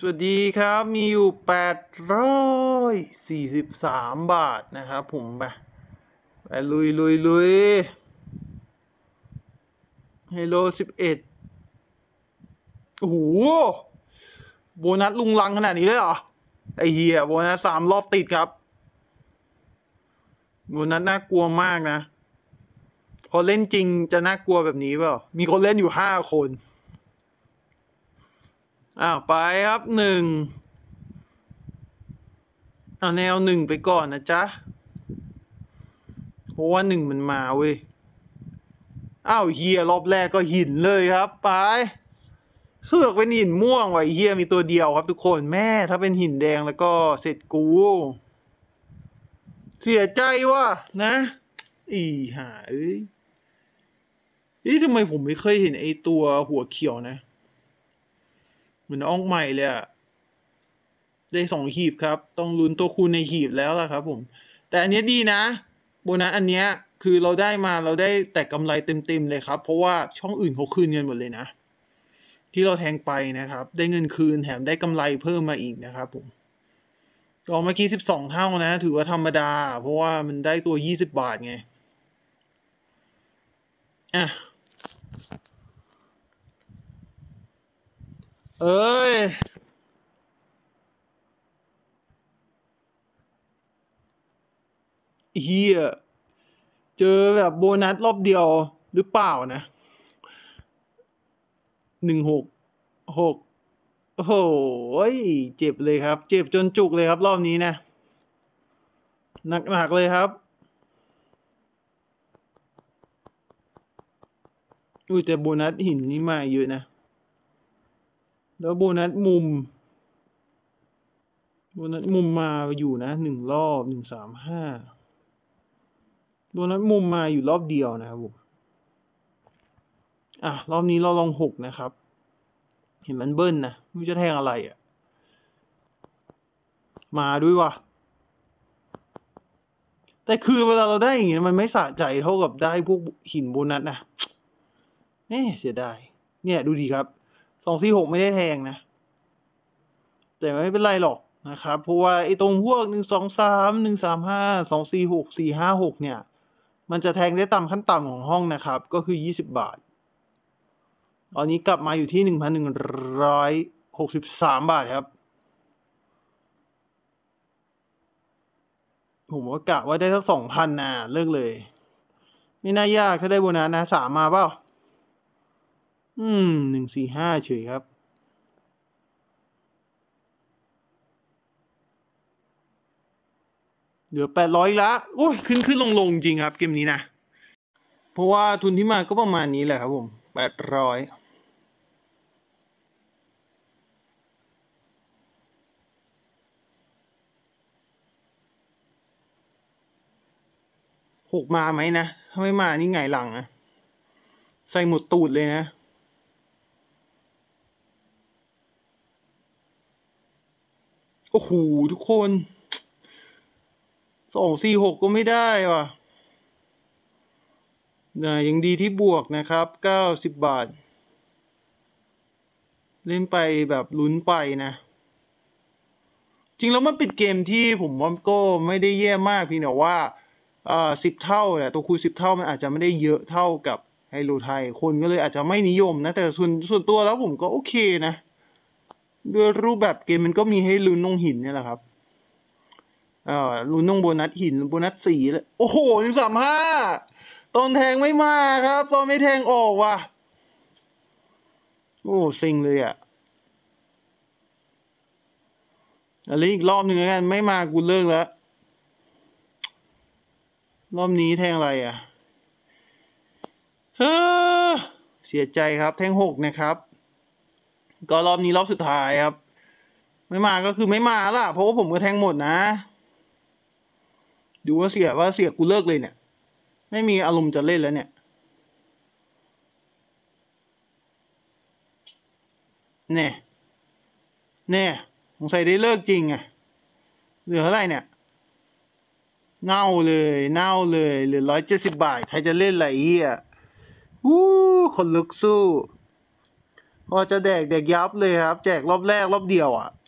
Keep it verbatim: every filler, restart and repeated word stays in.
วัสดีครับมีอยู่แปดร้อยสี่สิบสามบาทนะครับผมไปไปลุยลุยลุยไฮโลสิบเอ็ดโอ้โหโบนัสลุงลังขนาดนี้เลยเหรอไอเฮียโบนัสสามรอบติดครับโบนัสน่ากลัวมากนะพอเล่นจริงจะน่ากลัวแบบนี้เปล่ามีคนเล่นอยู่ห้าคนอ้าวไปครับหนึ่งเอาแนวหนึ่งไปก่อนนะจ๊ะเพราะว่าหนึ่งมันมาเว้ยอ้าวเฮียรอบแรกก็หินเลยครับไปเสือกเป็นหินม่วงไว้เฮียมีตัวเดียวครับทุกคนแม่ถ้าเป็นหินแดงแล้วก็เสร็จกูเสียใจว่ะนะอีห่าเอ้ยนี่ทำไมผมไม่เคยเห็นไอตัวหัวเขียวนะเหมือนอ้องใหม่เลยอะได้สองหีบครับต้องลุ้นตัวคูณในหีบแล้วล่ะครับผมแต่อันนี้ดีนะโบนัสอันเนี้ยคือเราได้มาเราได้แต่กำไรเต็มๆเลยครับเพราะว่าช่องอื่นเขาคืนเงินหมดเลยนะที่เราแทงไปนะครับได้เงินคืนแถมได้กำไรเพิ่มมาอีกนะครับผมก็เมื่อกี้สิบสองเท่านะถือว่าธรรมดาเพราะว่ามันได้ตัวยี่สิบบาทไงอ่ะเอ้ยเฮียเจอแบบโบนัสรอบเดียวหรือเปล่านะหนึ่งหกหกโอ้โหเจ็บเลยครับเจ็บจนจุกเลยครับรอบนี้นะหนักๆเลยครับอุ้ยแต่โบนัสหินนี่มาเยอะนะแล้วโบนัสมุมโบนัสมุมมาอยู่นะหนึ่งรอบหนึ่งสามห้าโบนัสมุมมาอยู่รอบเดียวนะครับผมอ่ะรอบนี้เราลองหกนะครับเห็นมันเบิ้ลนะไม่รู้จะแทงอะไรอ่ะมาด้วยว่ะแต่คือเวลาเราได้อย่างงี้มันไม่สะใจเท่ากับได้พวกหินโบนัสนะเอ๊ะเสียดายเนี่ยดูดีครับสองสี่หกไม่ได้แทงนะแต่ไม่เป็นไรหรอกนะครับเพราะว่าไอ้ตรงพวกหนึ่งสองสามหนึ่งสามห้าสองสี่หกสี่ห้าหกเนี่ยมันจะแทงได้ตามขั้นต่ำของห้องนะครับก็คือยี่สิบบาทตอนนี้กลับมาอยู่ที่หนึ่งพันหนึ่งร้อยหกสิบสามบาทครับผมว่ากะว่าได้สักสองพันนะเลิกเลยไม่น่ายากถ้าได้โบนัสนะสามมาเปล่าอืมหนึ่งสี่ห้าเฉยครับเหลือแปดร้อยละโอ้ยขึ้นขึ้นลงลงจริงครับเกมนี้นะเพราะว่าทุนที่มาก็ประมาณนี้แหละครับผมแปดร้อยหกมาไหมนะถ้าไม่มานี่ไงหลังนะใส่หมดตูดเลยนะโอ้โหทุกคนสองสี่หกก็ไม่ได้ว่ะนะยังดีที่บวกนะครับเก้าสิบบาทเล่นไปแบบลุ้นไปนะจริงแล้วมันเป็นเกมที่ผมว่าก็ไม่ได้แย่มากเพียงแต่ว่าอ่าสิบเท่าแหละตัวคูณสิบเท่ามันอาจจะไม่ได้เยอะเท่ากับไฮโลไทยคนก็เลยอาจจะไม่นิยมนะแต่ส่วนส่วนตัวแล้วผมก็โอเคนะด้วยรูปแบบเกมมันก็มีให้ลุ้นลงหินเนี่ยแหละครับอ่าลุ้นลงโบนัสหินโบนัสสีเลยโอ้โหหนึ่งสามห้าตอนแทงไม่มาครับตอนไม่แทงออกว่ะโอ้เซ็งเลยอ่ะอะไรอีกรอบหนึ่งแล้วกันไม่มากูเลิกแล้วรอบนี้แทงอะไรอ่ะเฮ้อเสียใจครับแทงหกนะครับก็รอบนี้รอบสุดท้ายครับไม่มาก็คือไม่มาล่ะเพราะว่าผมก็แทงหมดนะดูว่าเสียว่าเสียกูเลิกเลยเนี่ยไม่มีอารมณ์จะเล่นแล้วเนี่ยแน่แน่สงสัยได้เลิกจริงอ่ะเหลือเท่าไหร่เนี่ยเน่าเลยเน่าเลยเหลือร้อยเจ็ดสิบบาทใครจะเล่นอะไรเฮียวู้คนลุกสู้พอจะแดกแดกยับเลยครับ แจกรอบแรกรอบเดียวอ่ะ